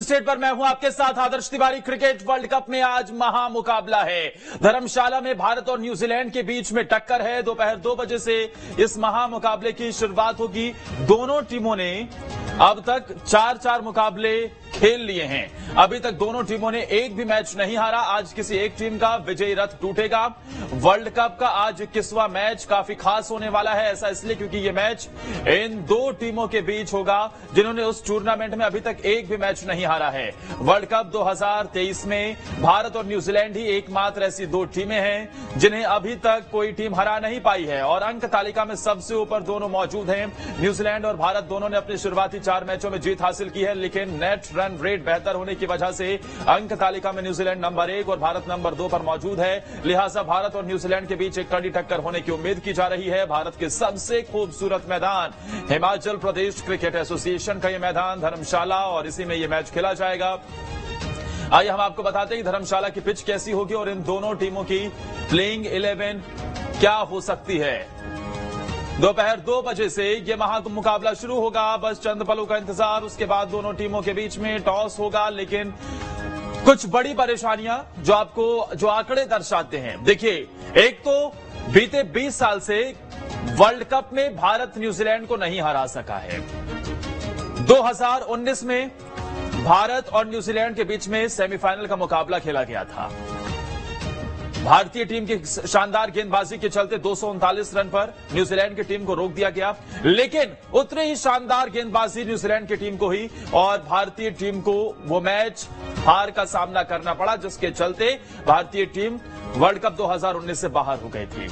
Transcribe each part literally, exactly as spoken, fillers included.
State पर मैं हूं आपके साथ Adarsh Tiwari. Cricket world cup में आज महामुकाबला है। धर्मशाला में भारत और न्यूजीलैंड के बीच में टक्कर है। दोपहर दो बजे से इस महामुकाबले की शुरुआत होगी। दोनों टीमों ने अब तक चार चार मुकाबले खेल लिए हैं। अभी तक दोनों टीमों ने एक भी मैच नहीं हारा। आज किसी एक टीम का विजयी रथ टूटेगा। वर्ल्ड कप का आज इक्कीसवां मैच काफी खास होने वाला है। ऐसा इसलिए क्योंकि यह मैच इन दो टीमों के बीच होगा जिन्होंने उस टूर्नामेंट में अभी तक एक भी मैच नहीं हारा है। वर्ल्ड कप दो हज़ार तेईस में भारत और न्यूजीलैंड ही एकमात्र ऐसी दो टीमें हैं जिन्हें अभी तक कोई टीम हरा नहीं पाई है और अंक तालिका में सबसे ऊपर दोनों मौजूद हैं। न्यूजीलैंड और भारत दोनों ने अपनी शुरुआती चार मैचों में जीत हासिल की है, लेकिन नेट रन रेट बेहतर होने की वजह से अंक तालिका में न्यूजीलैंड नंबर एक और भारत नंबर दो पर मौजूद है। लिहाजा भारत और न्यूजीलैंड के बीच एक कड़ी टक्कर होने की उम्मीद की जा रही है। भारत के सबसे खूबसूरत मैदान हिमाचल प्रदेश क्रिकेट एसोसिएशन का यह मैदान धर्मशाला और इसी में यह मैच खेला जाएगा। आइए हम आपको बताते हैं कि धर्मशाला की पिच कैसी होगी और इन दोनों टीमों की प्लेइंग इलेवन क्या हो सकती है। दोपहर दो बजे से यह महामुकाबला शुरू होगा। बस चंद पलों का इंतजार, उसके बाद दोनों टीमों के बीच में टॉस होगा। लेकिन कुछ बड़ी परेशानियां जो आपको जो आंकड़े दर्शाते हैं। देखिए, एक तो बीते बीस साल से वर्ल्ड कप में भारत न्यूजीलैंड को नहीं हरा सका है। दो हज़ार उन्नीस में भारत और न्यूजीलैंड के बीच में सेमीफाइनल का मुकाबला खेला गया था। भारतीय टीम की शानदार गेंदबाजी के चलते दो सौ उनतालीस रन पर न्यूजीलैंड की टीम को रोक दिया गया, लेकिन उतनी ही शानदार गेंदबाजी न्यूजीलैंड की टीम को ही और भारतीय टीम को वो मैच हार का सामना करना पड़ा, जिसके चलते भारतीय टीम वर्ल्ड कप दो हज़ार उन्नीस से बाहर हो गई थी।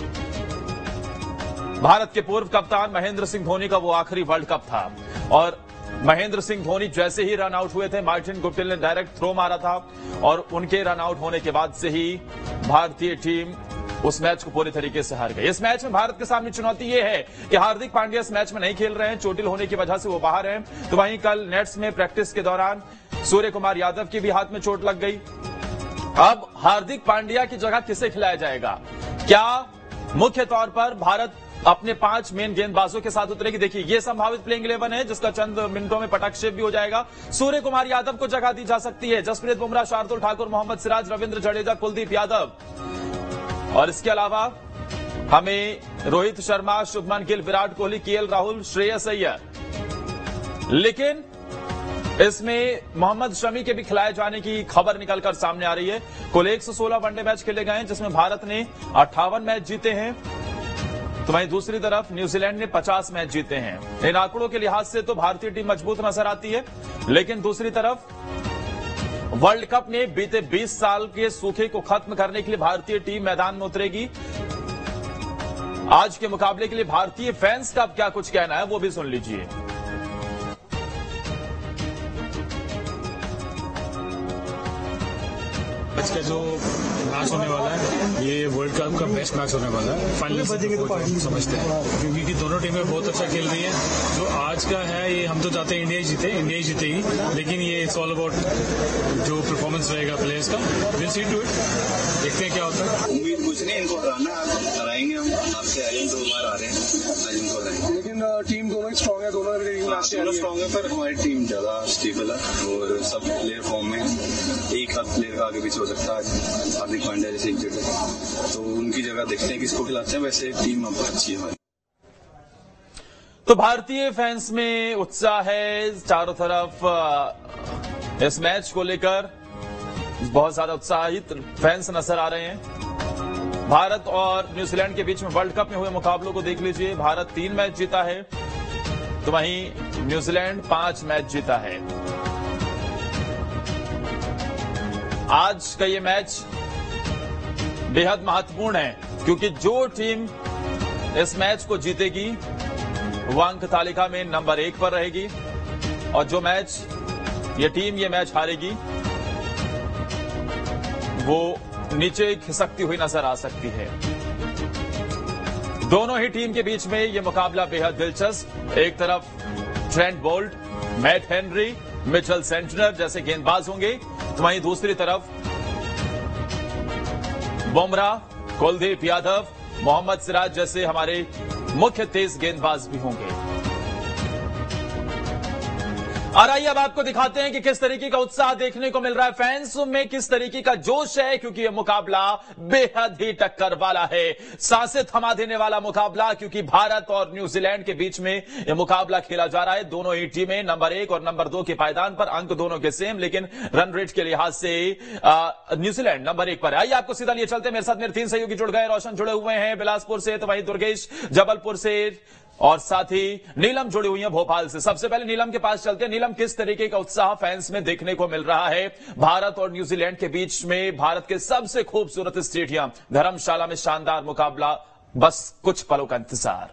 भारत के पूर्व कप्तान महेंद्र सिंह धोनी का वो आखिरी वर्ल्ड कप था और महेंद्र सिंह धोनी जैसे ही रन आउट हुए थे, मार्टिन गुप्टिल ने डायरेक्ट थ्रो मारा था और उनके रन आउट होने के बाद से ही भारतीय टीम उस मैच को पूरी तरीके से हार गई। इस मैच में भारत के सामने चुनौती यह है कि हार्दिक पांड्या इस मैच में नहीं खेल रहे हैं, चोटिल होने की वजह से वो बाहर हैं। तो वहीं कल नेट्स में प्रैक्टिस के दौरान सूर्य कुमार यादव की भी हाथ में चोट लग गई। अब हार्दिक पांड्या की जगह किसे खिलाया जाएगा? क्या मुख्य तौर पर भारत अपने पांच मेन गेंदबाजों के साथ उतरेगी? देखिए, यह संभावित प्लेइंग इलेवन है जिसका चंद मिनटों में पटक्षेप भी हो जाएगा। सूर्य कुमार यादव को जगह दी जा सकती है। जसप्रीत बुमराह, शार्दुल ठाकुर, मोहम्मद सिराज, रविंद्र जडेजा, कुलदीप यादव और इसके अलावा हमें रोहित शर्मा, शुभमन गिल, विराट कोहली, केएल राहुल, श्रेयस अय्यर। लेकिन इसमें मोहम्मद शमी के भी खिलाए जाने की खबर निकलकर सामने आ रही है। कुल एक सौ सोलह वनडे मैच खेले गए हैं जिसमें भारत ने अट्ठावन मैच जीते हैं, तो वहीं दूसरी तरफ न्यूजीलैंड ने पचास मैच जीते हैं। इन आंकड़ों के लिहाज से तो भारतीय टीम मजबूत नजर आती है, लेकिन दूसरी तरफ वर्ल्ड कप में बीते बीस साल के सूखे को खत्म करने के लिए भारतीय टीम मैदान में उतरेगी। आज के मुकाबले के लिए भारतीय फैंस का क्या कुछ कहना है वो भी सुन लीजिए। आज का जो मैच होने वाला है ये वर्ल्ड कप का बेस्ट मैच होने वाला है। फाइनली समझते हैं क्योंकि दोनों टीमें बहुत अच्छा खेल रही हैं। जो आज का है ये हम तो चाहते हैं इंडिया ही जीते, इंडिया ही जीतेगी, लेकिन ये इट्स ऑल अबाउट जो परफॉर्मेंस रहेगा प्लेयर्स का। विल सी टू इट, देखते हैं क्या होता है। उम्मीद कुछ नहीं, इनको हराना है, हराएंगे हम। आपसे आए हम दो बार आ रहे हैं, आज इनको हराएंगे। लेकिन टीम दोनों स्ट्रॉन्ग है, दोनों स्ट्रॉन्ग है, पर हमारी टीम ज्यादा स्टेबल है और सब प्लेयर फॉर्म में। एक हाथ प्लेयर का आगे पीछे हो सकता है, हार्दिक पांड्या जैसे एक जगह, तो उनकी जगह देखते हैं किसको खिलाते हैं। वैसे टीम अब अच्छी है। तो भारतीय फैंस में उत्साह है चारों तरफ। इस मैच को लेकर बहुत ज्यादा उत्साहित फैंस नजर आ रहे हैं। भारत और न्यूजीलैंड के बीच में वर्ल्ड कप में हुए मुकाबलों को देख लीजिए। भारत तीन मैच जीता है तो वहीं न्यूजीलैंड पांच मैच जीता है। आज का ये मैच बेहद महत्वपूर्ण है क्योंकि जो टीम इस मैच को जीतेगी वो अंक तालिका में नंबर एक पर रहेगी और जो मैच ये टीम ये मैच हारेगी वो नीचे खिसकती हुई नजर आ सकती है। दोनों ही टीम के बीच में ये मुकाबला बेहद दिलचस्प। एक तरफ Trent Boult, Matt Henry, Mitchell Santner जैसे गेंदबाज होंगे, तो वहीं दूसरी तरफ बुमराह, कुलदीप यादव, मोहम्मद सिराज जैसे हमारे मुख्य तेज गेंदबाज भी होंगे। और आइए अब आपको दिखाते हैं कि किस तरीके का उत्साह देखने को मिल रहा है फैंस में, किस तरीके का जोश है, क्योंकि यह मुकाबला बेहद ही टक्कर वाला है, सांसें थमा देने वाला मुकाबला, क्योंकि भारत और न्यूजीलैंड के बीच में यह मुकाबला खेला जा रहा है। दोनों ही टीमें नंबर एक और नंबर दो के पायदान पर, अंक दोनों के सेम, लेकिन रन रेट के लिहाज से न्यूजीलैंड नंबर एक पर है। आइए आपको सीधा लिए चलते हैं, मेरे साथ मेरे तीन सहयोगी जुड़ गए, रोशन जुड़े हुए हैं बिलासपुर से, तो वहीं दुर्गेश जबलपुर से और साथ ही नीलम जुड़ी हुई है भोपाल से। सबसे पहले नीलम के पास चलते हैं। नीलम, किस तरीके का उत्साह फैंस में देखने को मिल रहा है भारत और न्यूजीलैंड के बीच में, भारत के सबसे खूबसूरत स्टेडियम धर्मशाला में शानदार मुकाबला, बस कुछ पलों का इंतजार।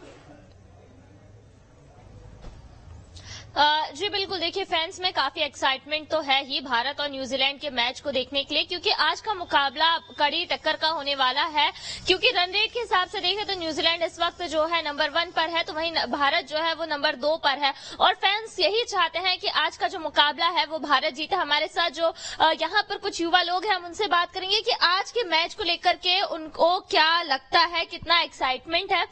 जी बिल्कुल, देखिए फैंस में काफी एक्साइटमेंट तो है ही भारत और न्यूजीलैंड के मैच को देखने के लिए, क्योंकि आज का मुकाबला कड़ी टक्कर का होने वाला है। क्योंकि रन रेट के हिसाब से देखें तो न्यूजीलैंड इस वक्त जो है नंबर वन पर है, तो वहीं भारत जो है वो नंबर दो पर है, और फैंस यही चाहते हैं कि आज का जो मुकाबला है वो भारत जीते। हमारे साथ जो यहाँ पर कुछ युवा लोग हैं, हम उनसे बात करेंगे कि आज के मैच को लेकर के उनको क्या लगता है, कितना एक्साइटमेंट है।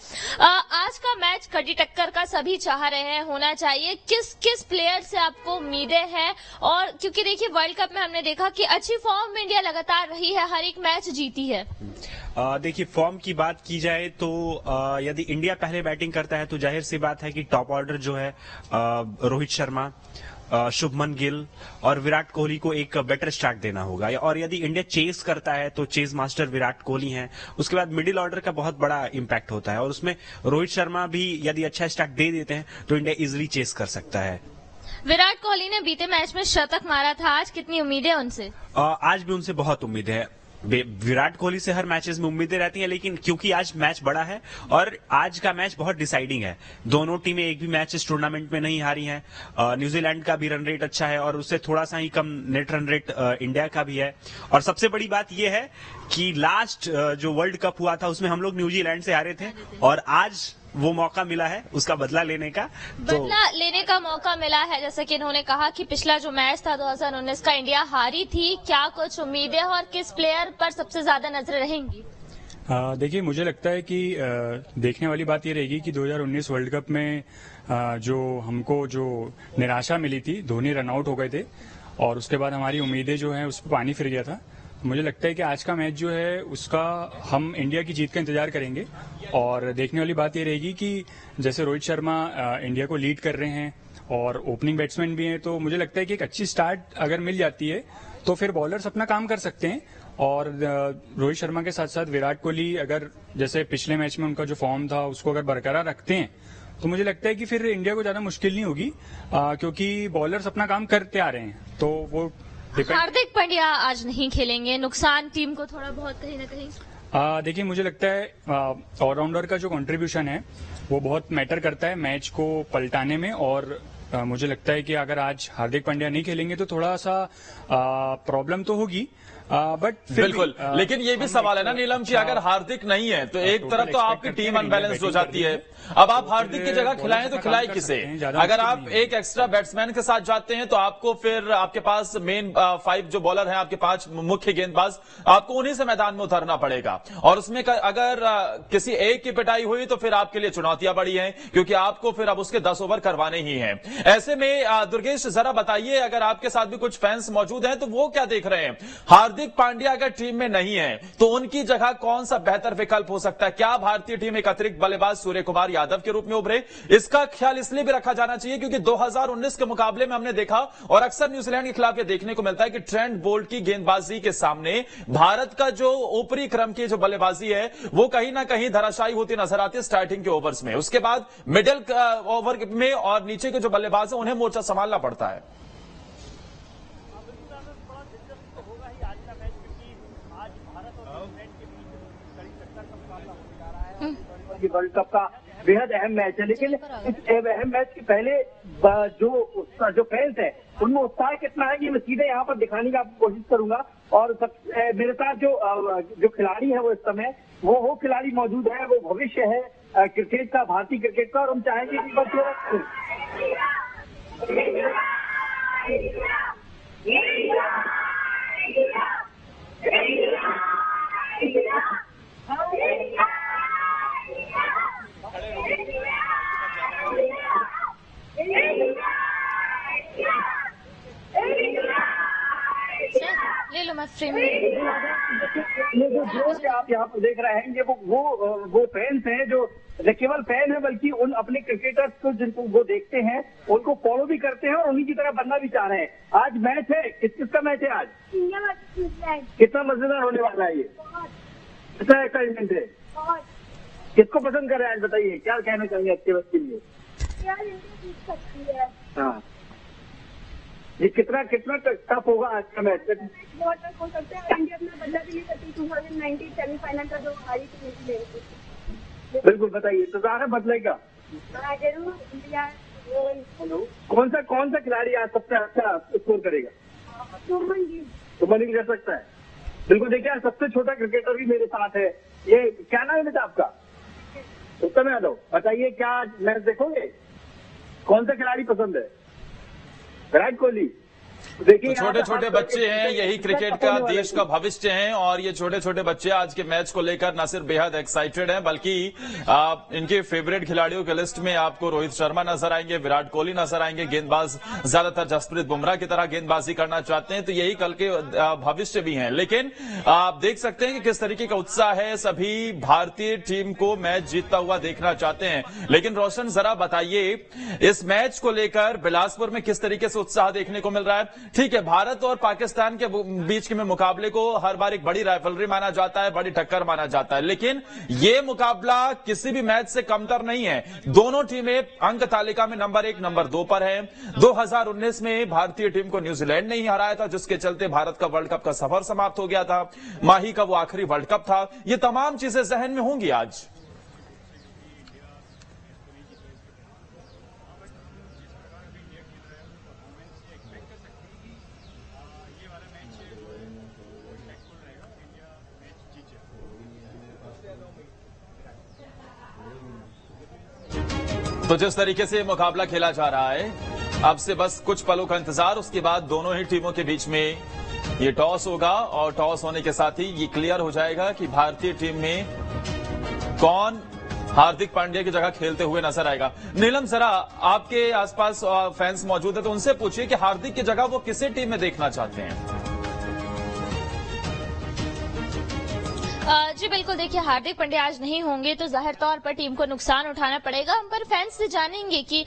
आज का मैच कड़ी टक्कर का सभी चाह रहे हैं होना चाहिए। किस किस प्लेयर से आपको उम्मीदें हैं? और क्योंकि देखिए वर्ल्ड कप में हमने देखा कि अच्छी फॉर्म में इंडिया लगातार रही है, हर एक मैच जीती है। देखिए फॉर्म की बात की जाए तो आ, यदि इंडिया पहले बैटिंग करता है तो जाहिर सी बात है कि टॉप ऑर्डर जो है आ, रोहित शर्मा, शुभमन गिल और विराट कोहली को एक बेटर स्टार्ट देना होगा। और यदि इंडिया चेस करता है तो चेस मास्टर विराट कोहली हैं। उसके बाद मिडिल ऑर्डर का बहुत बड़ा इंपैक्ट होता है, और उसमें रोहित शर्मा भी यदि अच्छा स्टार्ट दे देते हैं तो इंडिया इजिली चेस कर सकता है। विराट कोहली ने बीते मैच में शतक मारा था, आज कितनी उम्मीदें उनसे? आज भी उनसे बहुत उम्मीद है। विराट कोहली से हर मैचेस में उम्मीदें रहती हैं, लेकिन क्योंकि आज मैच बड़ा है और आज का मैच बहुत डिसाइडिंग है। दोनों टीमें एक भी मैच इस टूर्नामेंट में नहीं हारी हैं। न्यूजीलैंड का भी रन रेट अच्छा है और उससे थोड़ा सा ही कम नेट रन रेट इंडिया का भी है। और सबसे बड़ी बात यह है कि लास्ट जो वर्ल्ड कप हुआ था उसमें हम लोग न्यूजीलैंड से हारे थे, और आज वो मौका मिला है उसका बदला लेने का। तो बदला लेने का मौका मिला है, जैसे कि इन्होंने कहा कि पिछला जो मैच था दो हज़ार उन्नीस का इंडिया हारी थी। क्या कुछ उम्मीदें हैं और किस प्लेयर पर सबसे ज्यादा नजरें रहेंगी? देखिए मुझे लगता है कि आ, देखने वाली बात ये रहेगी कि दो हज़ार उन्नीस वर्ल्ड कप में आ, जो हमको जो निराशा मिली थी, धोनी रन आउट हो गए थे और उसके बाद हमारी उम्मीदें जो हैं उस पर पानी फिर गया था। मुझे लगता है कि आज का मैच जो है उसका हम इंडिया की जीत का इंतजार करेंगे, और देखने वाली बात ये रहेगी कि जैसे रोहित शर्मा इंडिया को लीड कर रहे हैं और ओपनिंग बैट्समैन भी हैं, तो मुझे लगता है कि एक अच्छी स्टार्ट अगर मिल जाती है तो फिर बॉलर्स अपना काम कर सकते हैं। और रोहित शर्मा के साथ साथ विराट कोहली अगर जैसे पिछले मैच में उनका जो फॉर्म था उसको अगर बरकरार रखते हैं तो मुझे लगता है कि फिर इंडिया को ज्यादा मुश्किल नहीं होगी, क्योंकि बॉलर्स अपना काम करते आ रहे हैं। तो वो हार्दिक पांड्या आज नहीं खेलेंगे, नुकसान टीम को थोड़ा बहुत कहीं ना कहीं। देखिए मुझे लगता है ऑलराउंडर का जो कंट्रीब्यूशन है वो बहुत मैटर करता है मैच को पलटाने में, और आ, मुझे लगता है कि अगर आज हार्दिक पांड्या नहीं खेलेंगे तो थोड़ा सा प्रॉब्लम तो होगी। बट बिल्कुल, लेकिन ये भी सवाल है ना नीलम कि अगर हार्दिक नहीं है तो एक तरफ तो आपकी टीम अनबैलेंस्ड हो जाती है। अब आप हार्दिक की जगह खिलाएं तो खिलाए किसे? अगर आप एक एक्स्ट्रा बैट्समैन के साथ जाते हैं तो आपको फिर आपके पास मेन फाइव जो बॉलर हैं, आपके पांच मुख्य गेंदबाज, आपको उन्हीं से मैदान में उतरना पड़ेगा, और उसमें अगर किसी एक की पिटाई हुई तो फिर आपके लिए चुनौतियां बड़ी हैं, क्योंकि आपको फिर अब उसके दस ओवर करवाने ही हैं। ऐसे में दुर्गेश जरा बताइए, अगर आपके साथ भी कुछ फैंस मौजूद हैं तो वो क्या देख रहे हैं? हार्दिक पांड्या अगर टीम में नहीं है तो उनकी जगह कौन सा बेहतर विकल्प हो सकता है? क्या भारतीय टीम एक अतिरिक्त बल्लेबाज सूर्य कुमार यादव के रूप में उभरे? इसका ख्याल इसलिए भी रखा जाना चाहिए क्योंकि दो हज़ार उन्नीस के मुकाबले में हमने देखा, और अक्सर न्यूजीलैंड के खिलाफ यह देखने को मिलता है कि ट्रेंट बोल्ट की गेंदबाजी के सामने भारत का जो ऊपरी क्रम की जो बल्लेबाजी है वो कहीं ना कहीं धराशायी होती नजर आती है स्टार्टिंग के ओवर्स में। उसके बाद मिडिल ओवर में और नीचे के जो बल्लेबाज है उन्हें मोर्चा संभालना पड़ता है। वर्ल्ड कप का बेहद अहम मैच है, लेकिन इस अहम मैच के पहले जो जो फैंस है उनमें उत्साह कितना है ये मैं सीधे यहाँ पर दिखाने की कोशिश करूंगा। और सब, मेरे साथ जो जो खिलाड़ी है वो इस समय वो वो खिलाड़ी मौजूद है, वो भविष्य है क्रिकेट का, भारतीय क्रिकेट का, और हम चाहेंगे कि बस लो मैं फ्रेम में। ये जो जोश आप यहाँ पर देख रहे हैं, ये वो वो वो फैंस हैं जो न केवल फैन है बल्कि उन अपने क्रिकेटर्स को जिनको वो देखते हैं उनको फॉलो भी करते हैं और उन्हीं की तरह बनना भी चाह रहे हैं। आज मैच है, किस किसका मैच है आज? कितना मजेदार होने वाला है ये? कितना एक्साइटमेंट है? किसको पसंद कर रहे हैं आज बताइए, क्या कहना चाहेंगे आपके बच्चे के लिए? हाँ, ये कितना कितना टफ होगा आज का मैच? बहुत टफ हो सकता है। इंडिया अपना बदला भी नहीं सकती। टू थाउजेंड नाइनटीन सेमीफाइनल का जो हारी थी। बिल्कुल बताइए, इंतजार है बदलेगा? जरूर। इंडिया कौन सा कौन सा खिलाड़ी आज सबसे अच्छा स्कोर करेगा? सुमन गिल। सुमन गिल कर सकता है। बिल्कुल, देखिए सबसे छोटा क्रिकेटर भी मेरे साथ है। ये क्या नाम है बेटा आपका? उत्तम यादव। बताइए क्या मैच देखोगे? कौन सा खिलाड़ी पसंद है? विराट कोहली। तो छोटे छोटे बच्चे हैं, यही क्रिकेट का देश का भविष्य हैं और ये छोटे छोटे बच्चे आज के मैच को लेकर न सिर्फ बेहद एक्साइटेड हैं बल्कि आप इनके फेवरेट खिलाड़ियों के लिस्ट में आपको रोहित शर्मा नजर आएंगे, विराट कोहली नजर आएंगे। गेंदबाज ज्यादातर जसप्रीत बुमराह की तरह गेंदबाजी करना चाहते हैं, तो यही कल के भविष्य भी हैं। लेकिन आप देख सकते हैं कि किस तरीके का उत्साह है, सभी भारतीय टीम को मैच जीतता हुआ देखना चाहते हैं। लेकिन रोशन जरा बताइए, इस मैच को लेकर बिलासपुर में किस तरीके से उत्साह देखने को मिल रहा है? ठीक है, भारत और पाकिस्तान के बीच के में मुकाबले को हर बार एक बड़ी राइवलरी माना जाता है, बड़ी टक्कर माना जाता है, लेकिन ये मुकाबला किसी भी मैच से कमतर नहीं है। दोनों टीमें अंक तालिका में नंबर एक नंबर दो पर हैं। दो हज़ार उन्नीस में भारतीय टीम को न्यूजीलैंड ने ही हराया था, जिसके चलते भारत का वर्ल्ड कप का सफर समाप्त हो गया था। माही का वो आखिरी वर्ल्ड कप था। ये तमाम चीजें जहन में होंगी आज। तो जिस तरीके से मुकाबला खेला जा रहा है, अब से बस कुछ पलों का इंतजार, उसके बाद दोनों ही टीमों के बीच में ये टॉस होगा और टॉस होने के साथ ही ये क्लियर हो जाएगा कि भारतीय टीम में कौन हार्दिक पांड्या की जगह खेलते हुए नजर आएगा। नीलम, जरा आपके आसपास फैंस मौजूद है तो उनसे पूछिए कि हार्दिक की जगह वो किसे टीम में देखना चाहते हैं? जी बिल्कुल, देखिए हार्दिक पांड्या आज नहीं होंगे तो जाहिर तौर पर टीम को नुकसान उठाना पड़ेगा। हम पर फैंस से जानेंगे कि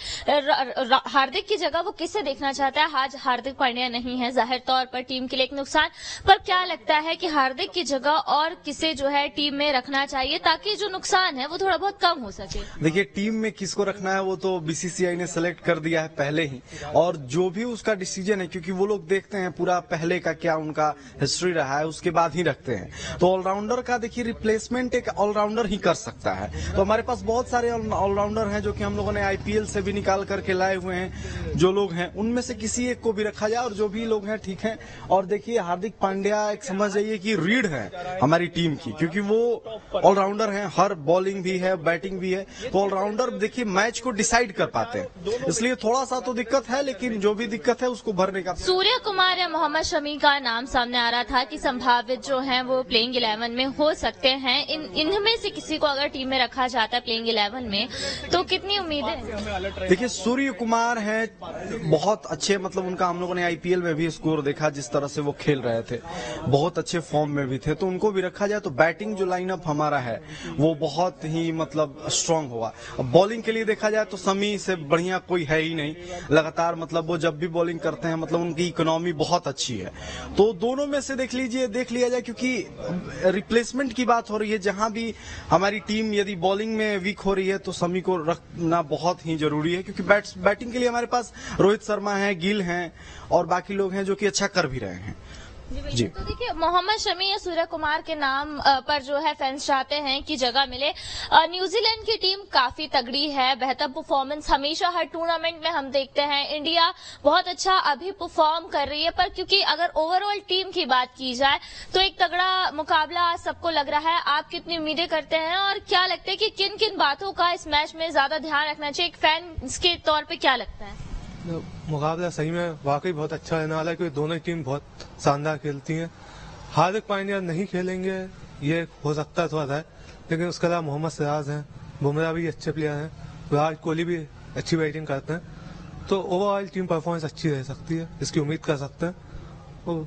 हार्दिक की जगह वो किसे देखना चाहता है। आज हार्दिक पांड्या नहीं है, जाहिर तौर पर टीम के लिए एक नुकसान। पर क्या लगता है कि हार्दिक की जगह और किसे जो है टीम में रखना चाहिए ताकि जो नुकसान है वो थोड़ा बहुत कम हो सके? देखिए, टीम में किसको रखना है वो तो बीसीसीआई ने सेलेक्ट कर दिया है पहले ही, और जो भी उसका डिसीजन है, क्योंकि वो लोग देखते हैं पूरा पहले का क्या उनका हिस्ट्री रहा है, उसके बाद ही रखते हैं। तो ऑलराउंडर का देखिए रिप्लेसमेंट एक ऑलराउंडर ही कर सकता है। तो हमारे पास बहुत सारे ऑलराउंडर हैं जो कि हम लोगों ने आईपीएल से भी निकाल करके लाए हुए हैं। जो लोग हैं उनमें से किसी एक को भी रखा जाए और जो भी लोग हैं ठीक है। और देखिए हार्दिक पांड्या एक समझ जाइए कि रीढ़ है हमारी टीम की, क्योंकि वो ऑलराउंडर हैं, हर बॉलिंग भी है, बैटिंग भी है। तो ऑलराउंडर देखिए मैच को डिसाइड कर पाते हैं, इसलिए थोड़ा सा तो दिक्कत है, लेकिन जो भी दिक्कत है उसको भरने का। सूर्य कुमार या मोहम्मद शमी का नाम सामने आ रहा था कि संभावित जो है वो प्लेइंग इलेवन में हो सकते हैं। इन इनमें से किसी को अगर टीम में रखा जाता है प्लेइंग इलेवन में तो कितनी उम्मीद है? देखिए सूर्य कुमार है बहुत अच्छे, मतलब उनका हम लोगों ने आईपीएल में भी स्कोर देखा, जिस तरह से वो खेल रहे थे बहुत अच्छे फॉर्म में भी थे, तो उनको भी रखा जाए। तो बैटिंग जो लाइनअप हमारा है वो बहुत ही मतलब स्ट्रांग होगा। अब बॉलिंग के लिए देखा जाए तो समी से बढ़िया कोई है ही नहीं, लगातार मतलब वो जब भी बॉलिंग करते हैं मतलब उनकी इकोनॉमी बहुत अच्छी है। तो दोनों में से देख लीजिए देख लिया जाए, क्योंकि रिप्लेसमेंट की बात हो रही है। जहां भी हमारी टीम यदि बॉलिंग में वीक हो रही है तो समी को रखना बहुत ही जरूरी है, क्योंकि बैट बैटिंग के लिए हमारे पास रोहित शर्मा है, गिल हैं और बाकी लोग हैं जो कि अच्छा कर भी रहे हैं। जी तो देखिए मोहम्मद शमी या सूर्य कुमार के नाम पर जो है फैंस चाहते हैं कि जगह मिले। न्यूजीलैंड की टीम काफी तगड़ी है, बेहतर परफॉर्मेंस हमेशा हर टूर्नामेंट में हम देखते हैं। इंडिया बहुत अच्छा अभी परफॉर्म कर रही है, पर क्योंकि अगर ओवरऑल टीम की बात की जाए तो एक तगड़ा मुकाबला आज सबको लग रहा है। आप कितनी उम्मीदें करते हैं और क्या लगता है कि किन किन बातों का इस मैच में ज्यादा ध्यान रखना चाहिए? एक फैन के तौर पर क्या लगता है? मुकाबला सही में वाकई बहुत अच्छा रहने वाला है, क्योंकि दोनों टीम बहुत शानदार खेलती हैं। हार्दिक पांड्या नहीं खेलेंगे ये हो सकता है थोड़ा है, लेकिन उसके अलावा मोहम्मद सिराज हैं, बुमराह भी अच्छे प्लेयर हैं, विराट कोहली भी अच्छी बैटिंग करते हैं। तो ओवरऑल टीम परफॉर्मेंस अच्छी रह सकती है, इसकी उम्मीद कर सकते हैं। और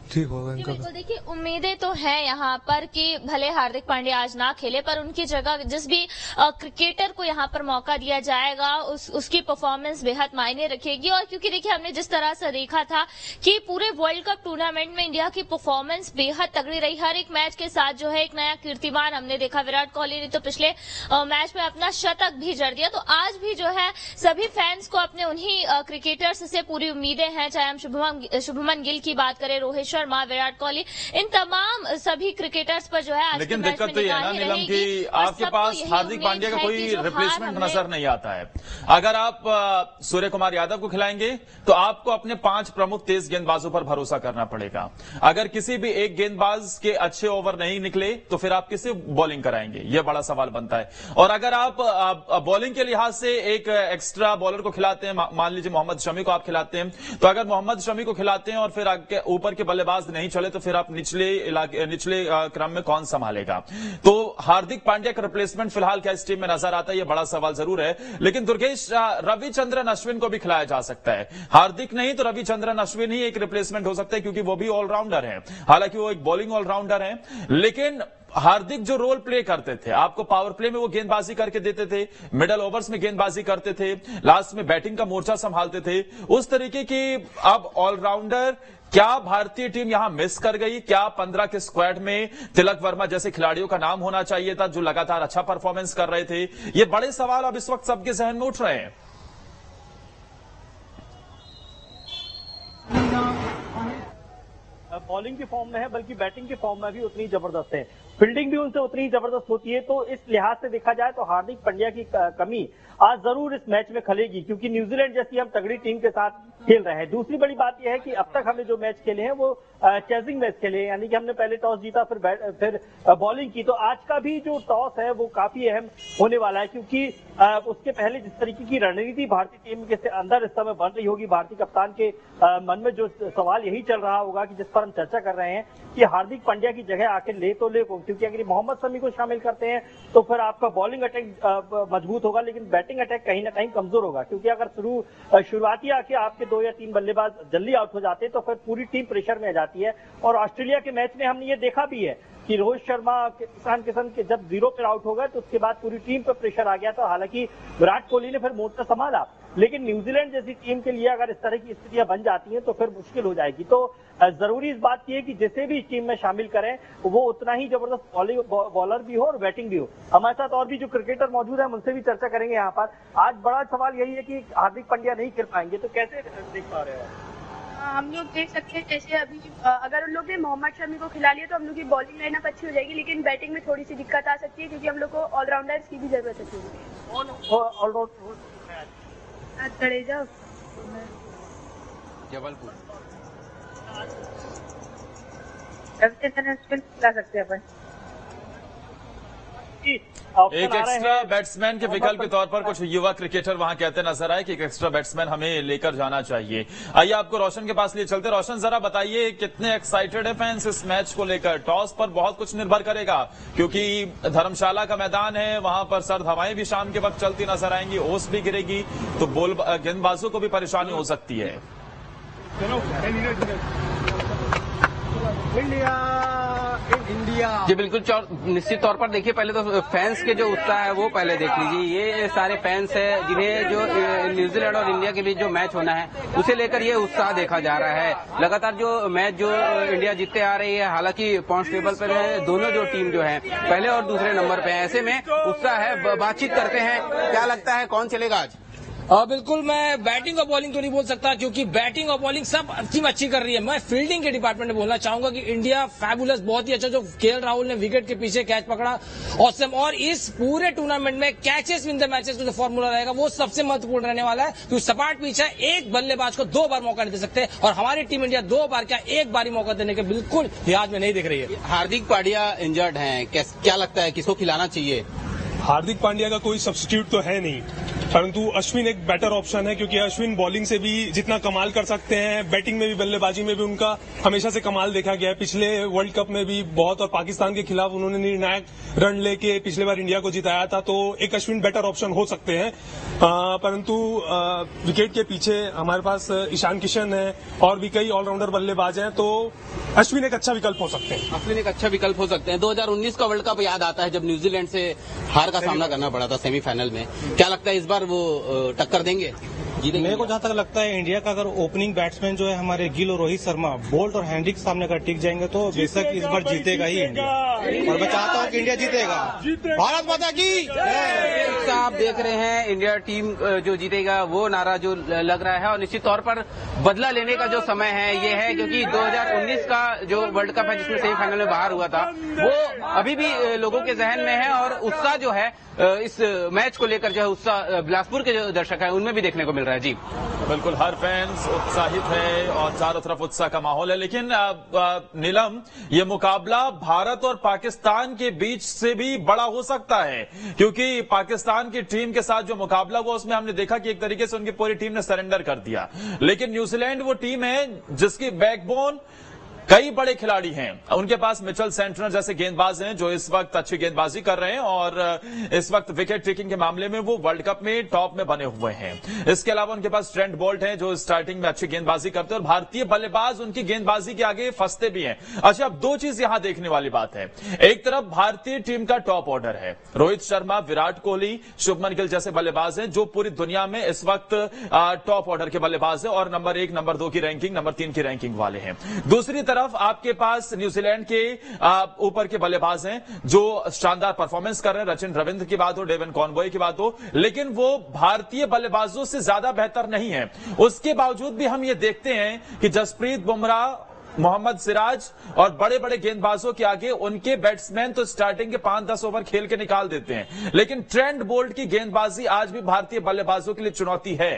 ठीक होगा इनका। बिल्कुल, देखिए उम्मीदें तो हैं यहाँ पर कि भले हार्दिक पांड्या आज ना खेले पर उनकी जगह जिस भी क्रिकेटर को यहाँ पर मौका दिया जाएगा उस, उसकी परफॉर्मेंस बेहद मायने रखेगी। और क्योंकि देखिए हमने जिस तरह से देखा था कि पूरे वर्ल्ड कप टूर्नामेंट में इंडिया की परफॉर्मेंस बेहद तगड़ी रही, हर एक मैच के साथ जो है एक नया कीर्तिमान हमने देखा। विराट कोहली ने तो पिछले मैच में अपना शतक भी जड़ दिया। तो आज भी जो है सभी फैंस को अपने उन्हीं क्रिकेटर्स से पूरी उम्मीदें हैं, चाहे हम शुभमन शुभमन गिल की बात करें, रोहित शर्मा, विराट कोहली, इन तमाम सभी क्रिकेटर्स पर जो है आज लेकिन दिक्कत तो ये है ना नीलम की आपके पास हार्दिक पांड्या का कोई रिप्लेसमेंट नजर नहीं आता है। अगर आप सूर्य कुमार यादव को खिलाएंगे तो आपको अपने पांच प्रमुख तेज गेंदबाजों पर भरोसा करना पड़ेगा। अगर किसी भी एक गेंदबाज के अच्छे ओवर नहीं निकले तो फिर आप किसे बॉलिंग कराएंगे, यह बड़ा सवाल बनता है। और अगर आप बॉलिंग के लिहाज से एक एक्स्ट्रा बॉलर को खिलाते हैं, मान लीजिए मोहम्मद शमी को आप खिलाते हैं, तो अगर मोहम्मद शमी को खिलाते हैं और फिर ऊपर के बल्लेबाज नहीं चले तो फिर आप निचले इलाके निचले क्रम में कौन संभालेगा। तो हार्दिक पांड्या का रिप्लेसमेंट फिलहाल क्या इस टीम में नजर आता है, यह बड़ा सवाल जरूर है। लेकिन दुर्गेश, रविचंद्रन अश्विन को भी खिलाया जा सकता है, हार्दिक नहीं तो रविचंद्रन अश्विन ही एक रिप्लेसमेंट हो सकता है, क्योंकि वो भी ऑलराउंडर है। हालांकि वो एक बॉलिंग ऑलराउंडर है, लेकिन हार्दिक जो रोल प्ले करते थे, आपको पावर प्ले में वो गेंदबाजी करके देते थे, मिडल ओवर्स में गेंदबाजी करते थे, लास्ट में बैटिंग का मोर्चा संभालते थे, उस तरीके की अब ऑलराउंडर क्या भारतीय टीम यहां मिस कर गई? क्या पंद्रह के स्क्वाड में तिलक वर्मा जैसे खिलाड़ियों का नाम होना चाहिए था जो लगातार अच्छा परफॉर्मेंस कर रहे थे? ये बड़े सवाल अब इस वक्त सबके जहन में उठ रहे हैं। बॉलिंग की फॉर्म में है, बल्कि बैटिंग की फॉर्म में भी उतनी जबरदस्त है, फील्डिंग भी उनसे उतनी जबरदस्त होती है। तो इस लिहाज से देखा जाए तो हार्दिक पांड्या की कमी आज जरूर इस मैच में खलेगी, क्योंकि न्यूजीलैंड जैसी हम तगड़ी टीम के साथ खेल रहे हैं। दूसरी बड़ी बात यह है कि अब तक हमने जो मैच खेले हैं वो चेजिंग मैच खेले हैं, यानी कि हमने पहले टॉस जीता फिर फिर बॉलिंग की। तो आज का भी जो टॉस है वो काफी अहम होने वाला है, क्योंकि उसके पहले जिस तरीके की रणनीति भारतीय टीम के अंदर इस समय बन रही होगी, भारतीय कप्तान के मन में जो सवाल यही चल रहा होगा कि जिस पर हम चर्चा कर रहे हैं कि हार्दिक पांड्या की जगह आखिर ले तो ले, क्योंकि अगर मोहम्मद शमी को शामिल करते हैं तो फिर आपका बॉलिंग अटैक मजबूत होगा, लेकिन बैटिंग अटैक कहीं ना कहीं कमजोर होगा। क्योंकि अगर शुरू शुरुआती आके आपके दो या तीन बल्लेबाज जल्दी आउट हो जाते हैं तो फिर पूरी टीम प्रेशर में आ जाती है। और ऑस्ट्रेलिया के मैच में हमने ये देखा भी है कि रोहित शर्मा, ईशान किशन के जब जीरो पर आउट हो गए तो उसके बाद पूरी टीम पर प्रेशर आ गया था। हालांकि विराट कोहली ने फिर मोर्चा संभाला, लेकिन न्यूजीलैंड जैसी टीम के लिए अगर इस तरह की स्थितियां बन जाती हैं तो फिर मुश्किल हो जाएगी। तो जरूरी इस बात की है कि जिसे भी इस टीम में शामिल करें वो उतना ही जबरदस्त बॉलर भी हो और बैटिंग भी हो। हमारे साथ और भी जो क्रिकेटर मौजूद है उनसे भी चर्चा करेंगे यहाँ पर। आज बड़ा सवाल यही है कि हार्दिक पांड्या नहीं खेल पाएंगे, तो कैसे देख पा रहे हैं? हम लोग देख सकते हैं जैसे अभी अगर उन लोग ने मोहम्मद शमी को खिला लिया तो हम लोग की बॉलिंग लाइनअप अच्छी हो जाएगी, लेकिन बैटिंग में थोड़ी सी दिक्कत आ सकती है, क्योंकि हम लोग को ऑलराउंडर्स की भी जरूरत है। जडेजा, जबलपुर खिला सकते हैं अपन। एक एक्स्ट्रा बैट्समैन के विकल्प के तौर पर कुछ युवा क्रिकेटर वहां कहते नजर आए कि एक एक्स्ट्रा बैट्समैन हमें लेकर जाना चाहिए। आइए आपको रोशन के पास लिए चलते। रोशन, जरा बताइए कितने एक्साइटेड है फैंस इस मैच को लेकर? टॉस पर बहुत कुछ निर्भर करेगा, क्योंकि धर्मशाला का मैदान है, वहां पर सर्द हवाएं भी शाम के वक्त चलती नजर आएंगी, ओस भी गिरेगी, तो बोल गेंदबाजों को भी परेशानी हो सकती है। इंडिया इंडिया जी बिल्कुल निश्चित तौर पर देखिए, पहले तो फैंस के जो उत्साह है वो पहले देख लीजिए। ये सारे फैंस है जिन्हें जो न्यूजीलैंड और इंडिया के बीच जो मैच होना है उसे लेकर ये उत्साह देखा जा रहा है। लगातार जो मैच जो इंडिया जीतते आ रही है, हालांकि पॉइंट टेबल पर है दोनों जो टीम जो है पहले और दूसरे नंबर पे है, ऐसे में उत्साह है। बातचीत करते हैं, क्या लगता है कौन चलेगा आज? और बिल्कुल मैं बैटिंग और बॉलिंग तो नहीं बोल सकता, क्योंकि बैटिंग और बॉलिंग सब टीम अच्छी कर रही है। मैं फील्डिंग के डिपार्टमेंट में बोलना चाहूंगा कि इंडिया फैबुलस, बहुत ही अच्छा जो केएल राहुल ने विकेट के पीछे कैच पकड़ा, ऑसम। और इस पूरे टूर्नामेंट में कैचेस विन द मैचेस का जो फॉर्मूला रहेगा वो सबसे महत्वपूर्ण रहने वाला है, क्योंकि सपाट पिच है, एक बल्लेबाज को दो बार मौका नहीं दे सकते, और हमारी टीम इंडिया दो बार क्या एक बार ही मौका देने के बिल्कुल लिहाज में नहीं दिख रही है। हार्दिक पांड्या इंजर्ड है, क्या लगता है किसको खिलाना चाहिए? हार्दिक पांड्या का कोई सब्स्टिट्यूट तो है नहीं, परंतु अश्विन एक बेटर ऑप्शन है, क्योंकि अश्विन बॉलिंग से भी जितना कमाल कर सकते हैं, बैटिंग में भी, बल्लेबाजी में भी उनका हमेशा से कमाल देखा गया है। पिछले वर्ल्ड कप में भी बहुत, और पाकिस्तान के खिलाफ उन्होंने निर्णायक रन लेके पिछले बार इंडिया को जिताया था, तो एक अश्विन बेटर ऑप्शन हो सकते हैं। परंतु विकेट के पीछे हमारे पास ईशान किशन है और भी कई ऑलराउंडर बल्लेबाज हैं, तो अश्विन एक अच्छा विकल्प हो सकते हैं। अश्विन एक अच्छा विकल्प हो सकते हैं। दो हज़ार उन्नीस का वर्ल्ड कप याद आता है जब न्यूजीलैंड से हार का सामना करना पड़ा था सेमीफाइनल में। क्या लगता है इस बार वो टक्कर देंगे? मेरे को जहां तक लगता है इंडिया का अगर ओपनिंग बैट्समैन जो है हमारे गिल और रोहित शर्मा, बोल्ट और हैंड्रिक सामने अगर टिक जाएंगे तो बेशक इस बार जीतेगा ही इंडिया, और मैं चाहता हूं कि इंडिया जीतेगा। भारत माता की आप देख रहे हैं इंडिया टीम जो जीतेगा वो नारा जो लग रहा है, और निश्चित तौर पर बदला लेने का जो समय है ये है, क्योंकि दो हज़ार उन्नीस का जो वर्ल्ड कप है जिसमें सेमीफाइनल में बाहर हुआ था वो अभी भी लोगों के जहन में है, और उत्साह जो है इस मैच को लेकर जो है उत्साह बिलासपुर के जो दर्शक हैं उनमें भी देखने को मिल रहा है। जी बिल्कुल, हर फैंस उत्साहित है और चारों तरफ उत्साह का माहौल है। लेकिन आ, आ, नीलम, ये मुकाबला भारत और पाकिस्तान के बीच से भी बड़ा हो सकता है, क्योंकि पाकिस्तान की टीम के साथ जो मुकाबला हुआ उसमें हमने देखा कि एक तरीके से उनकी पूरी टीम ने सरेंडर कर दिया। लेकिन न्यूजीलैंड वो टीम है जिसकी बैकबोन कई बड़े खिलाड़ी हैं। उनके पास मिचेल सेंटनर जैसे गेंदबाज हैं जो इस वक्त अच्छी गेंदबाजी कर रहे हैं और इस वक्त विकेट टेकिंग के मामले में वो वर्ल्ड कप में टॉप में बने हुए हैं। इसके अलावा उनके पास ट्रेंट बोल्ट हैं जो स्टार्टिंग में अच्छी गेंदबाजी करते हैं, और भारतीय बल्लेबाज उनकी गेंदबाजी के आगे फंसते भी हैं। अच्छा, अब दो चीज यहां देखने वाली बात है। एक तरफ भारतीय टीम का टॉप ऑर्डर है, रोहित शर्मा, विराट कोहली, शुभमन गिल जैसे बल्लेबाज हैं जो पूरी दुनिया में इस वक्त टॉप ऑर्डर के बल्लेबाज हैं और नंबर एक, नंबर दो की रैंकिंग, नंबर तीन की रैंकिंग वाले हैं। दूसरी तरफ आपके पास न्यूजीलैंड के ऊपर के बल्लेबाज हैं जो शानदार परफॉर्मेंस कर रहे हैं। सचिन रविंद्र की बात हो, डेवन कॉनवॉय की बात हो, लेकिन वो भारतीय बल्लेबाजों से ज्यादा बेहतर नहीं है। उसके बावजूद भी हम ये देखते हैं कि जसप्रीत बुमराह, मोहम्मद सिराज और बड़े बड़े गेंदबाजों के आगे उनके बैट्समैन तो स्टार्टिंग के पांच दस ओवर खेल के निकाल देते हैं, लेकिन ट्रेंट बोल्ट की गेंदबाजी आज भी भारतीय बल्लेबाजों के लिए चुनौती है।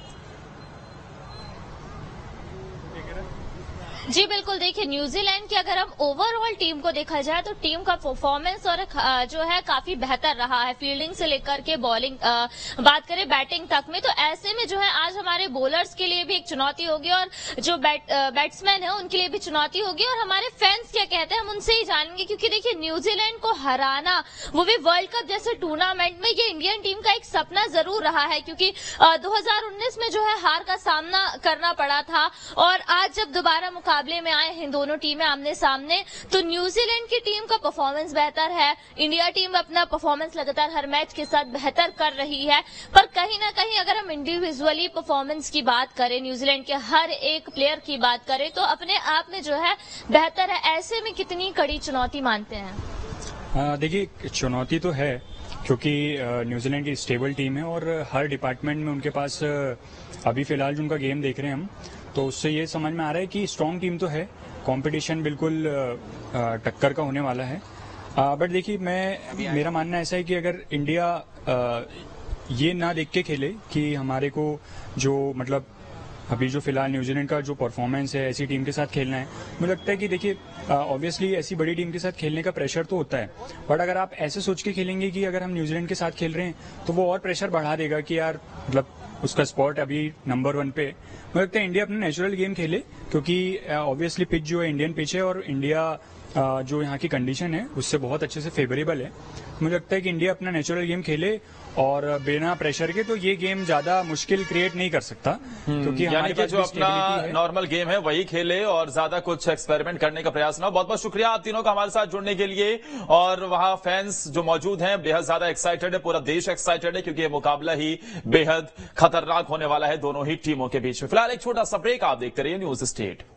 जी बिल्कुल, देखिए न्यूजीलैंड की अगर हम ओवरऑल टीम को देखा जाए तो टीम का परफॉर्मेंस और जो है काफी बेहतर रहा है, फील्डिंग से लेकर के बॉलिंग बात करें बैटिंग तक में। तो ऐसे में जो है आज हमारे बॉलर्स के लिए भी एक चुनौती होगी और जो बैट, बैट्समैन है उनके लिए भी चुनौती होगी, और हमारे फैंस क्या कहते हैं हम उनसे ही जानेंगे, क्योंकि देखिए न्यूजीलैंड को हराना वो भी वर्ल्ड कप जैसे टूर्नामेंट में ये इंडियन टीम का एक सपना जरूर रहा है, क्योंकि दो हजार उन्नीस में जो है हार का सामना करना पड़ा था, और आज जब दोबारा मुकाबले में आए हैं दोनों टीमें आमने सामने, तो न्यूजीलैंड की टीम का परफॉर्मेंस बेहतर है। इंडिया टीम अपना परफॉर्मेंस लगातार हर मैच के साथ बेहतर कर रही है, पर कहीं ना कहीं अगर हम इंडिविजुअली परफॉर्मेंस की बात करें, न्यूजीलैंड के हर एक प्लेयर की बात करें तो अपने आप में जो है बेहतर है। ऐसे में कितनी कड़ी चुनौती मानते हैं? देखिए, चुनौती तो है क्योंकि न्यूजीलैंड की स्टेबल टीम है और हर डिपार्टमेंट में उनके पास अभी फिलहाल जो उनका गेम देख रहे हैं हम, तो उससे ये समझ में आ रहा है कि स्ट्रॉन्ग टीम तो है, कंपटीशन बिल्कुल टक्कर का होने वाला है। बट देखिए, मैं मेरा मानना ऐसा है कि अगर इंडिया आ, ये ना देख के खेले कि हमारे को जो मतलब अभी जो फिलहाल न्यूजीलैंड का जो परफॉर्मेंस है ऐसी टीम के साथ खेलना है, मुझे लगता है कि देखिए ऑब्वियसली ऐसी बड़ी टीम के साथ खेलने का प्रेशर तो होता है, बट अगर आप ऐसे सोच के खेलेंगे कि अगर हम न्यूजीलैंड के साथ खेल रहे हैं तो वो और प्रेशर बढ़ा देगा कि यार मतलब उसका स्पॉट अभी नंबर वन पे। मुझे लगता है इंडिया अपना नेचुरल गेम खेले, क्योंकि ऑब्वियसली पिच जो है इंडियन पिच है और इंडिया जो यहाँ की कंडीशन है उससे बहुत अच्छे से फेवरेबल है। मुझे लगता है कि इंडिया अपना नेचुरल गेम खेले और बिना प्रेशर के तो ये गेम ज्यादा मुश्किल क्रिएट नहीं कर सकता, क्योंकि यानी कि जो अपना नॉर्मल गेम है वही खेले और ज्यादा कुछ एक्सपेरिमेंट करने का प्रयास ना हो। बहुत बहुत शुक्रिया आप तीनों का हमारे साथ जुड़ने के लिए, और वहां फैंस जो मौजूद हैं बेहद ज्यादा एक्साइटेड है, पूरा देश एक्साइटेड है, क्योंकि ये मुकाबला ही बेहद खतरनाक होने वाला है दोनों ही टीमों के बीच में। फिलहाल एक छोटा सा ब्रेक, आप देखते रहिए न्यूज स्टेट।